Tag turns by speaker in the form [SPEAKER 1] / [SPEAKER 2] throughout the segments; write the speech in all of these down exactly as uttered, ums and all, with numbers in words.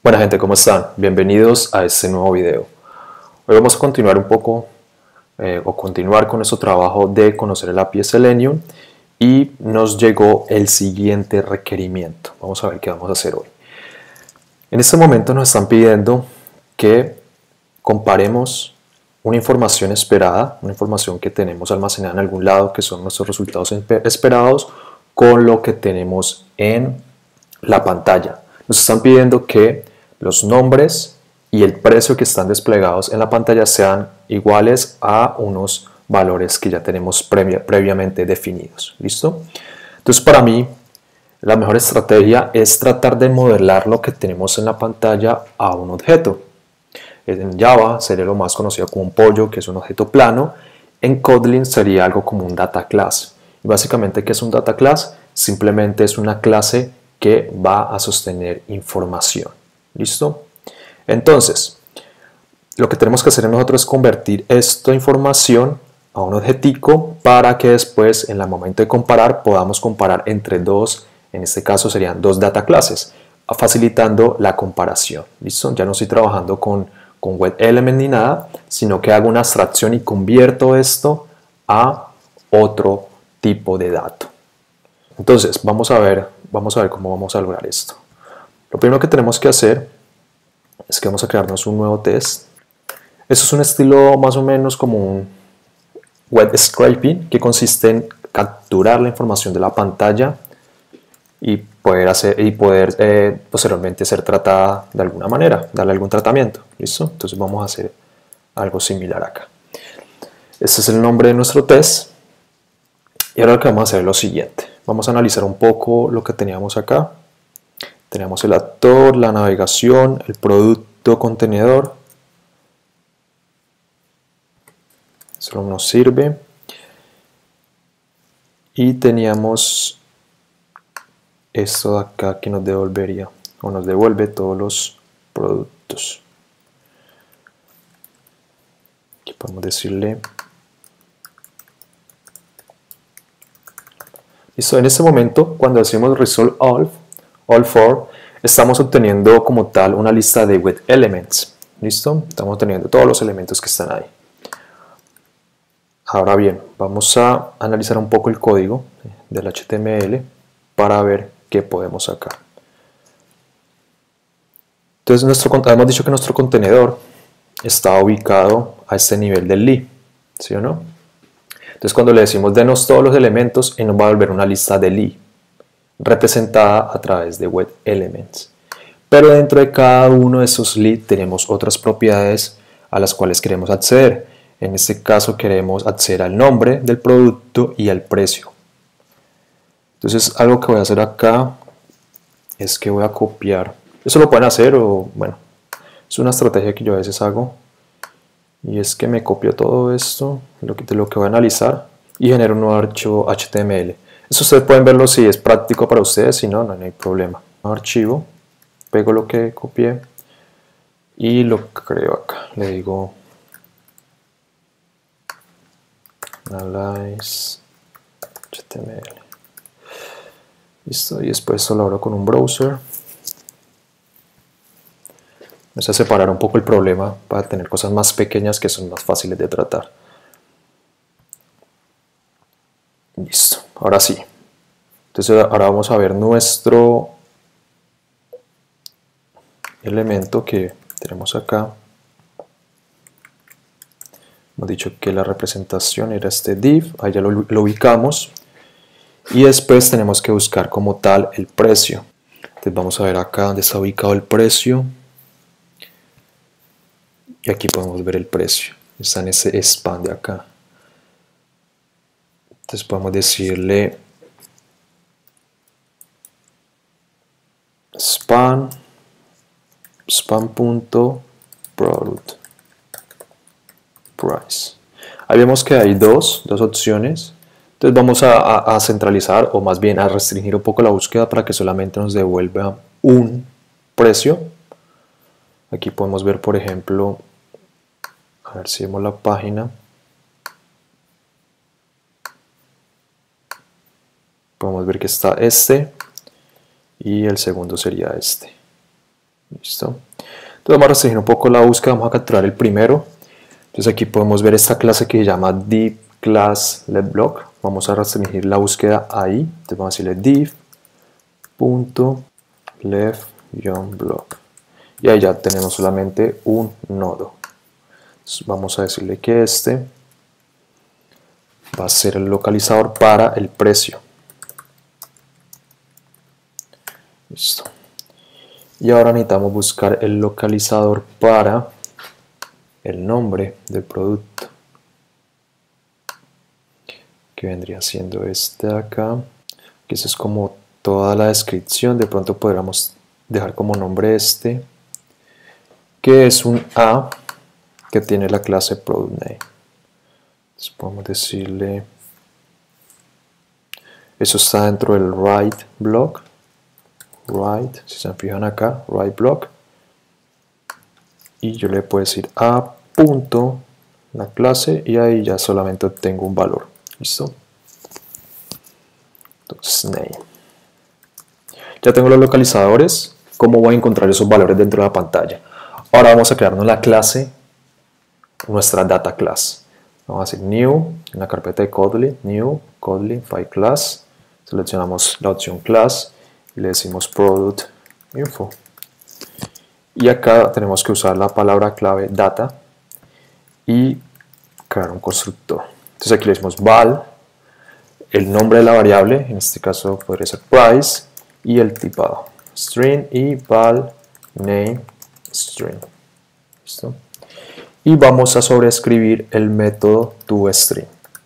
[SPEAKER 1] Buena gente, ¿cómo están? Bienvenidos a este nuevo video. Hoy vamos a continuar un poco eh, o continuar con nuestro trabajo de conocer el A P I de Selenium y nos llegó el siguiente requerimiento. Vamos a ver qué vamos a hacer hoy. En este momento nos están pidiendo que comparemos una información esperada, una información que tenemos almacenada en algún lado, que son nuestros resultados esperados, con lo que tenemos en la pantalla. Nos están pidiendo que los nombres y el precio que están desplegados en la pantalla sean iguales a unos valores que ya tenemos previa, previamente definidos. ¿Listo? Entonces, para mí, la mejor estrategia es tratar de modelar lo que tenemos en la pantalla a un objeto. En Java sería lo más conocido como un pollo, que es un objeto plano. En Kotlin sería algo como un data class. Y básicamente, ¿qué es un data class? Simplemente es una clase que va a sostener información. ¿Listo? Entonces, lo que tenemos que hacer nosotros es convertir esta información a un objetico para que después, en el momento de comparar, podamos comparar entre dos, en este caso serían dos data classes, facilitando la comparación. ¿Listo? Ya no estoy trabajando con, con web element ni nada, sino que hago una abstracción y convierto esto a otro tipo de dato. Entonces, vamos a ver, vamos a ver cómo vamos a lograr esto. Lo primero que tenemos que hacer es que vamos a crearnos un nuevo test. Esto es un estilo más o menos como un web scraping, que consiste en capturar la información de la pantalla y poder, hacer, y poder eh, posteriormente ser tratada de alguna manera, darle algún tratamiento. ¿Listo? Entonces vamos a hacer algo similar acá. Este es el nombre de nuestro test. Y ahora lo que vamos a hacer es lo siguiente. Vamos a analizar un poco lo que teníamos acá. Tenemos el actor, la navegación, el producto contenedor. Eso no nos sirve. Y teníamos esto de acá que nos devolvería o nos devuelve todos los productos. Aquí podemos decirle. Listo, en este momento, cuando hacemos result all, all for, estamos obteniendo como tal una lista de web elements. ¿Listo? Estamos obteniendo todos los elementos que están ahí. Ahora bien, vamos a analizar un poco el código del H T M L para ver qué podemos sacar. Entonces, nuestro, hemos dicho que nuestro contenedor está ubicado a este nivel del li, ¿sí o no? Entonces, cuando le decimos denos todos los elementos, él nos va a volver una lista de li, representada a través de web elements. Pero dentro de cada uno de esos li tenemos otras propiedades a las cuales queremos acceder. En este caso queremos acceder al nombre del producto y al precio. Entonces, algo que voy a hacer acá es que voy a copiar. Eso lo pueden hacer o, bueno, es una estrategia que yo a veces hago. Y es que me copio todo esto de lo que voy a analizar y genero un nuevo archivo H T M L. Eso ustedes pueden verlo si es práctico para ustedes, si no, no hay problema. Un archivo, pego lo que copié y lo creo acá. Le digo analyze H T M L. Listo, y después esto lo abro con un browser. Vamos a separar un poco el problema para tener cosas más pequeñas que son más fáciles de tratar. Listo, ahora sí. Entonces ahora vamos a ver nuestro elemento que tenemos acá. Hemos dicho que la representación era este div, ahí ya lo, lo ubicamos. Y después tenemos que buscar como tal el precio. Entonces vamos a ver acá donde está ubicado el precio. Y aquí podemos ver el precio. Está en ese span de acá. Entonces podemos decirle span span.product price. Ahí vemos que hay dos, dos opciones. Entonces vamos a, a, a centralizar o más bien a restringir un poco la búsqueda para que solamente nos devuelva un precio. Aquí podemos ver, por ejemplo, a ver si vemos la página. Podemos ver que está este y el segundo sería este. Listo. Entonces vamos a restringir un poco la búsqueda, vamos a capturar el primero. Entonces aquí podemos ver esta clase que se llama div class let block. Vamos a restringir la búsqueda ahí. Entonces vamos a decirle div punto left block. Y ahí ya tenemos solamente un nodo. Entonces vamos a decirle que este va a ser el localizador para el precio. Listo. Y ahora necesitamos buscar el localizador para el nombre del producto, que vendría siendo este de acá, que eso es como toda la descripción. De pronto podríamos dejar como nombre este, que es un A que tiene la clase product name. Entonces podemos decirle, eso está dentro del write block, write, si se fijan acá, write block, y yo le puedo decir a punto la clase y ahí ya solamente obtengo un valor. Listo. Entonces name, ya tengo los localizadores. ¿Cómo voy a encontrar esos valores dentro de la pantalla? Ahora vamos a crearnos la clase, nuestra data class. Vamos a decir new, en la carpeta de Kotlin, new, Kotlin, file class, seleccionamos la opción class y le decimos product info. Y acá tenemos que usar la palabra clave data y crear un constructor. Entonces aquí le decimos val, el nombre de la variable, en este caso podría ser price, y el tipado, string, y val name string. ¿Listo? Y vamos a sobreescribir el método toString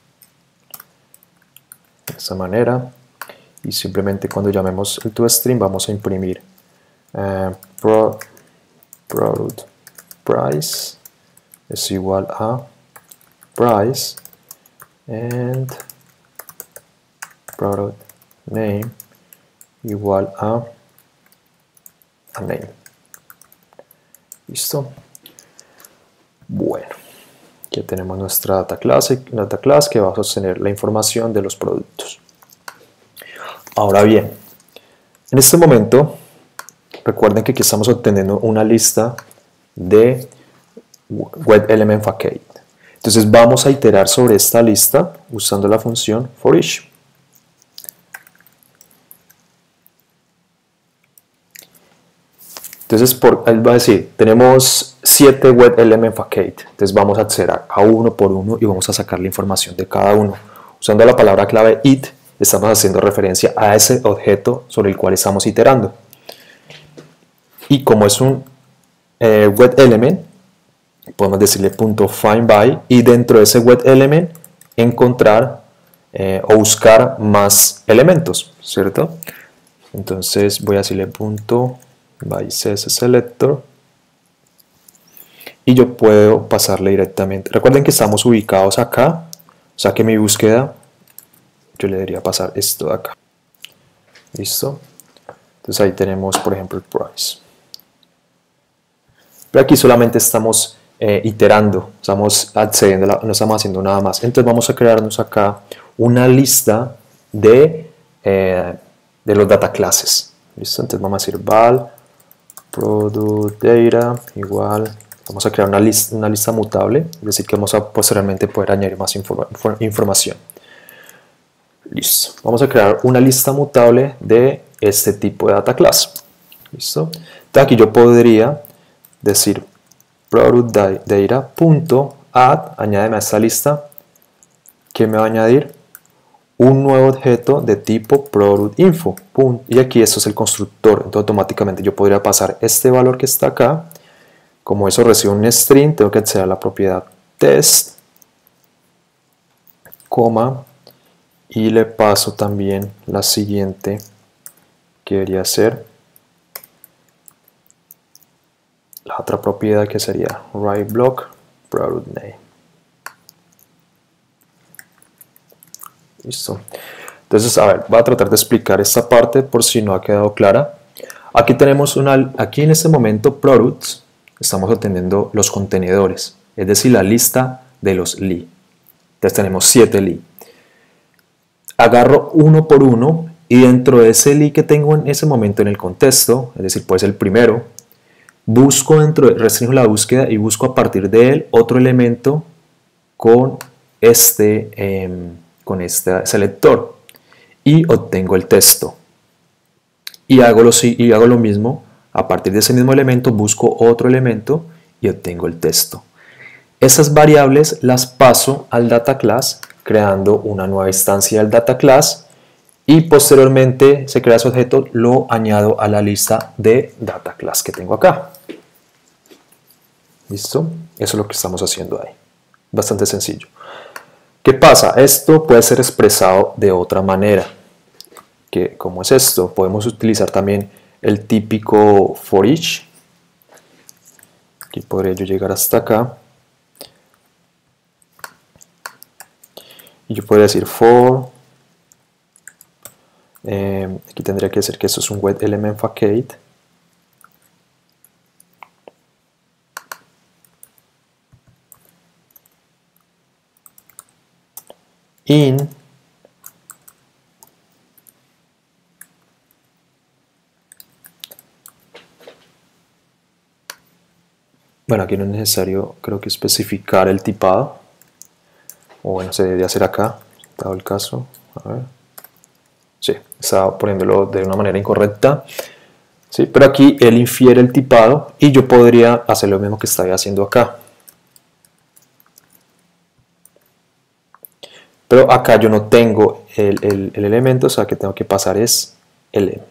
[SPEAKER 1] de esta manera, y simplemente cuando llamemos el toString vamos a imprimir uh, pro, product price es igual a price and product name igual a, a name. Listo. Bueno, aquí tenemos nuestra data class, data class que va a sostener la información de los productos. Ahora bien, en este momento recuerden que aquí estamos obteniendo una lista de web element facade. Entonces vamos a iterar sobre esta lista usando la función for each. Entonces por, él va a decir, tenemos siete web element facade. Entonces vamos a acceder a, a uno por uno y vamos a sacar la información de cada uno. Usando la palabra clave it, estamos haciendo referencia a ese objeto sobre el cual estamos iterando. Y como es un eh, web element, podemos decirle punto find by y dentro de ese web element encontrar eh, o buscar más elementos, ¿cierto? Entonces voy a decirle punto by csselector y yo puedo pasarle directamente. Recuerden que estamos ubicados acá, o sea que mi búsqueda yo le debería pasar esto de acá. ¿Listo? Entonces ahí tenemos por ejemplo el price. Pero aquí solamente estamos eh, iterando, estamos accediendo, la, no estamos haciendo nada más. Entonces vamos a crearnos acá una lista de, eh, de los data classes. ¿Listo? Entonces vamos a decir val product data igual, vamos a crear una lista, una lista mutable, es decir que vamos a posteriormente poder añadir más informa, información. Listo, vamos a crear una lista mutable de este tipo de data class. Listo, entonces aquí yo podría decir product data punto add, añádeme a esta lista que me va a añadir un nuevo objeto de tipo product info, y aquí esto es el constructor. Entonces automáticamente yo podría pasar este valor que está acá, como eso recibe un string, tengo que acceder a la propiedad test, coma, y le paso también la siguiente, que debería ser la otra propiedad, que sería write block product name. Listo. Entonces, a ver, voy a tratar de explicar esta parte por si no ha quedado clara. Aquí tenemos una, aquí en este momento products, estamos obteniendo los contenedores, es decir, la lista de los li. Entonces tenemos siete li. Agarro uno por uno y dentro de ese li que tengo en ese momento en el contexto, es decir, puede ser el primero, busco dentro, de, restringo la búsqueda y busco a partir de él otro elemento con este, eh, con este selector y obtengo el texto. Y hago, lo, y hago lo mismo, a partir de ese mismo elemento busco otro elemento y obtengo el texto. Esas variables las paso al data class creando una nueva instancia del data class y posteriormente se crea ese objeto, lo añado a la lista de data class que tengo acá. ¿Listo? Eso es lo que estamos haciendo ahí. Bastante sencillo. ¿Qué pasa? Esto puede ser expresado de otra manera. ¿Qué, ¿Cómo es esto? Podemos utilizar también el típico for each. Aquí podría yo llegar hasta acá. Y yo podría decir for. Eh, aquí tendría que decir que esto es un web element facade. In bueno, aquí no es necesario, creo que especificar el tipado, o bueno, se debe hacer acá, dado el caso. A ver. Sí, estaba poniéndolo de una manera incorrecta, sí, pero aquí él infiere el tipado y yo podría hacer lo mismo que estaba haciendo acá. Pero acá yo no tengo el, el, el elemento, o sea que tengo que pasar es el.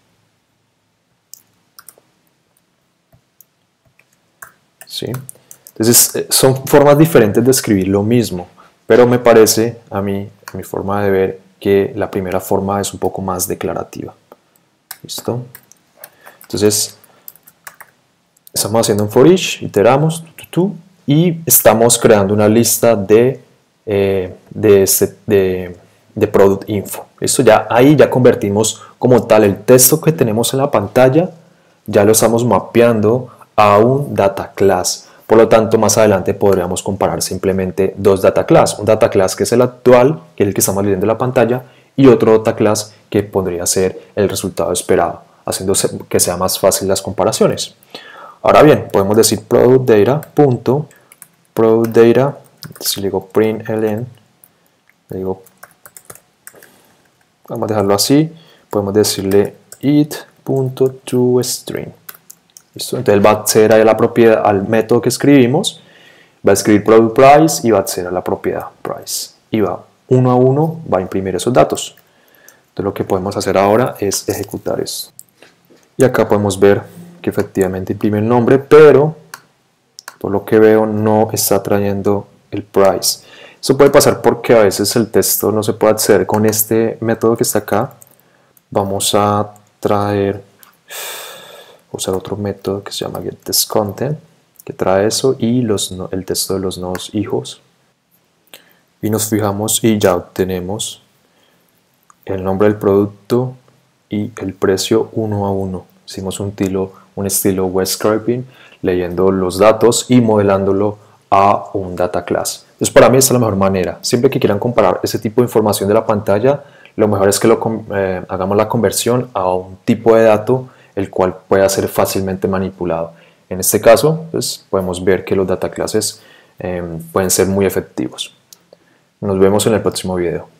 [SPEAKER 1] ¿Sí? Entonces son formas diferentes de escribir lo mismo, pero me parece a mí, a mi forma de ver, que la primera forma es un poco más declarativa. ¿Listo? Entonces estamos haciendo un for each, iteramos tu, tu, tu, y estamos creando una lista de Eh, de, este, de, de product info. Esto ya, ahí ya convertimos como tal el texto que tenemos en la pantalla, ya lo estamos mapeando a un data class. Por lo tanto, más adelante podríamos comparar simplemente dos data class. Un data class que es el actual, que es el que estamos leyendo en la pantalla, y otro data class que podría ser el resultado esperado, haciendo que sea más fácil las comparaciones. Ahora bien, podemos decir product data, punto, product data. Si le digo println, le digo, vamos a dejarlo así, podemos decirle it.toString. ¿Listo? Entonces va a acceder a la propiedad, al método que escribimos, va a escribir product price y va a acceder a la propiedad price. Y va uno a uno, va a imprimir esos datos. Entonces lo que podemos hacer ahora es ejecutar esto. Y acá podemos ver que efectivamente imprime el nombre, pero por lo que veo no está trayendo el price. Eso puede pasar porque a veces el texto no se puede acceder con este método que está acá. Vamos a traer, usar otro método que se llama getTextContent, que trae eso y los, el texto de los nodos hijos. Y nos fijamos y ya obtenemos el nombre del producto y el precio uno a uno. Hicimos un estilo, un estilo web scraping, leyendo los datos y modelándolo a un data class. Entonces para mí esta es la mejor manera. Siempre que quieran comparar ese tipo de información de la pantalla, lo mejor es que lo, eh, hagamos la conversión a un tipo de dato el cual pueda ser fácilmente manipulado. En este caso, pues, podemos ver que los data classes eh, pueden ser muy efectivos. Nos vemos en el próximo video.